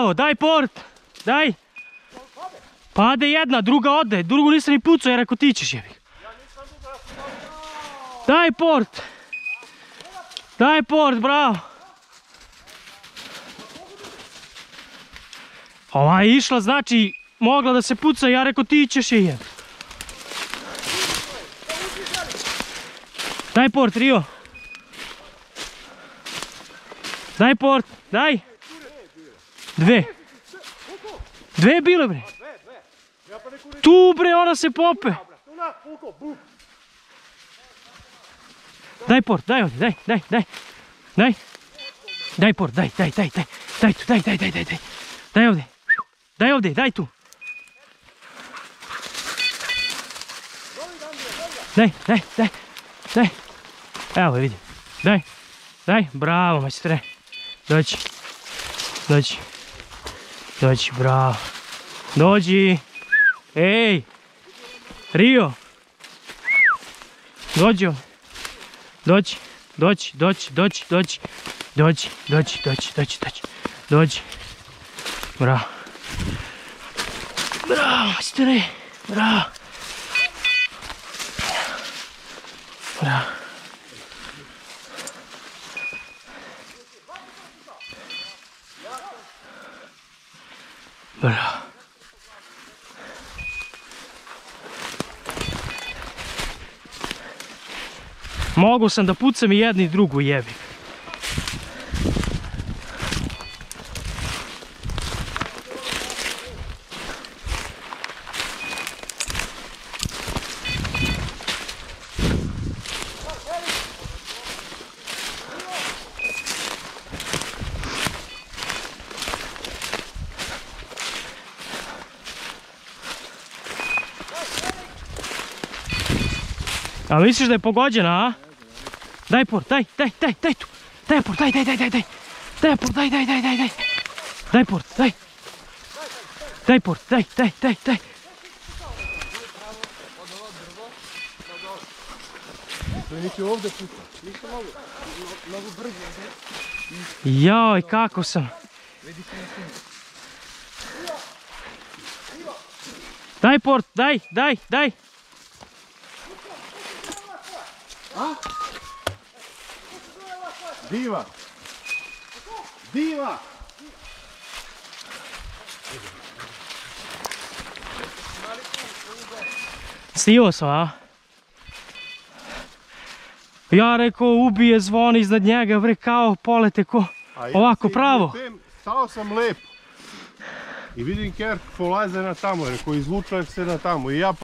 Bravo, daj port, daj. Pade jedna, druga ode, drugu nisam ni pucao jer ako ti ćeš jebi. Daj port. Daj port, bravo. Ova je išla, znači, mogla da se puca, ja rekao ti ćeš je jebi. Daj port, Rio. Daj port, daj. Dve. Dve je bile bre. Tu bre, ona se pope. Daj port, daj ovdje, daj. Daj. Daj port, daj. Daj tu, daj. Daj ovdje. Daj ovdje, daj tu. Daj. Evo vidim. Daj, bravo majstre. Dođi, bravo. Dođi. Ej. Rio. Dođi. Dođi. Bravo. Bravo majstre. Bravo. Bravo. Mogu sam da pucam i jednu i drugu jebi. A misliš da je pogođena, a? Daj port, daj tu. Daj port, daj. Daj port, daj. Daj port, daj. Daj port, daj. Joj, kako sam. Daj port, daj. Diva! Stivo sam, a? Ja rekao ubije zvon iznad njega, bre, kao polete ko ovako pravo. Stao sam lepo. I vidim Kerk polaze na tamo, rekao izvučao se na tamo i ja